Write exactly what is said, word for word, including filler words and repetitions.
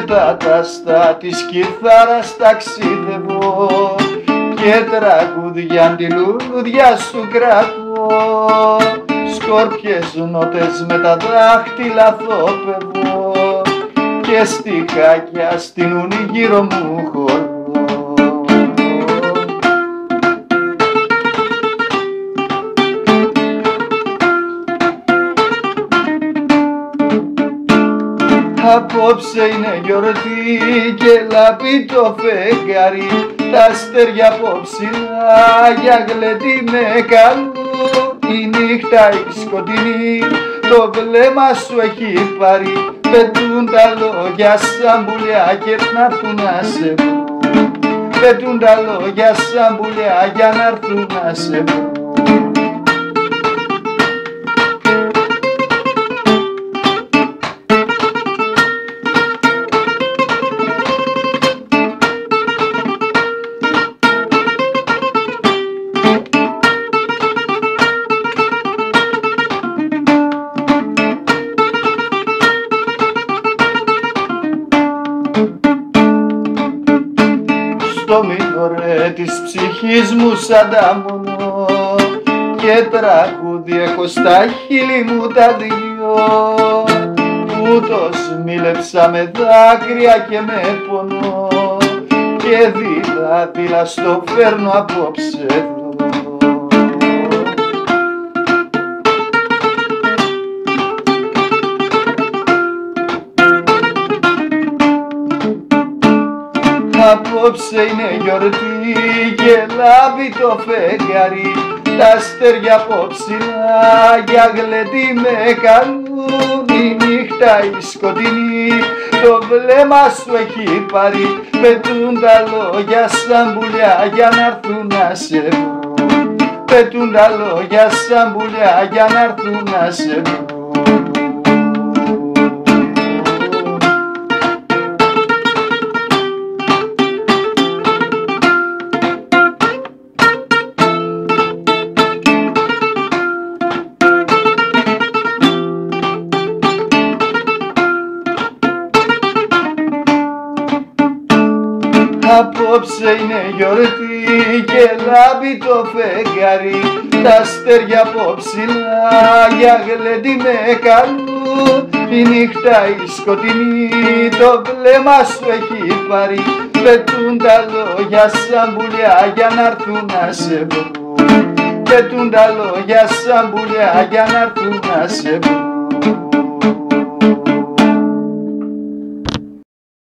τα ταστά της κιθάρας ταξίδευω και τραγούδια τη λουλούδια σου κρατώ, σκόρπιες νότες με τα δάχτυλα θόπευω και στιχάκια στείνουν γύρω μου χορδό. Απόψε είναι γιορτή και λάμπει το φεγγάρι, τα αστέρια απόψινα για γλέντι με καλούν. Η νύχτα η σκοτεινή το βλέμμα σου έχει πάρει, πετούν τα λόγια σαν πουλιά και να'ρθούν να σε βρουν. Πετούν τα λόγια σαν πουλιά για να'ρθούν να σε βρουν. Στο μήνορε της ψυχής μου σαν τα μονό και τραγούδι έχω στα χείλη μου τα δυο, ούτως μίλεψα με δάκρυα και με πονό και δίλα δίλα στο φέρνω απόψε εδώ. Απόψε είναι γιορτή και λάμπει το φεγγάρι, τα αστέρια απόψινα για γλέντι με καλούν. Η νύχτα η σκοτεινή το βλέμμα σου έχει πάρει, πετούν τα λόγια σαν πουλιά για να'ρθούν να σε βρουν. Πετούν τα λόγια σαν πουλιά για να'ρθούν να σε βρουν. Απόψε είναι γιορτή και λάμπει το φεγγάρι, τα αστέρια απόψινα για γλέντι με καλούν. Η νύχτα η σκοτεινή το βλέμμα σου έχει πάρει, πετούν τα λόγια σαν πουλιά για να'ρθούν να σε βρουν. Πετούν τα λόγια σαν πουλιά για να'ρθούν να σε βρουν.